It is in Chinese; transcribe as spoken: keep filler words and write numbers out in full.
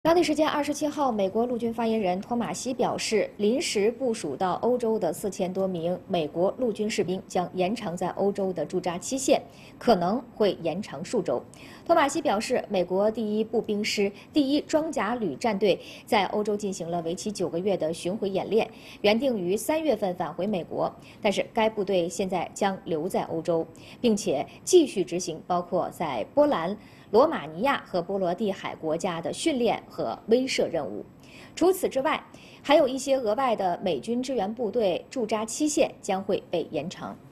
当地时间二十七号，美国陆军发言人托马西表示，临时部署到欧洲的四千多名美国陆军士兵将延长在欧洲的驻扎期限，可能会延长数周。托马西表示，美国第一步兵师第一装甲旅战队在欧洲进行了为期九个月的巡回演练，原定于三月份返回美国，但是该部队现在将留在欧洲，并且继续执行包括在波兰、罗马尼亚和波罗的海国家的训练和威慑任务。除此之外，还有一些额外的美军支援部队驻扎期限将会被延长。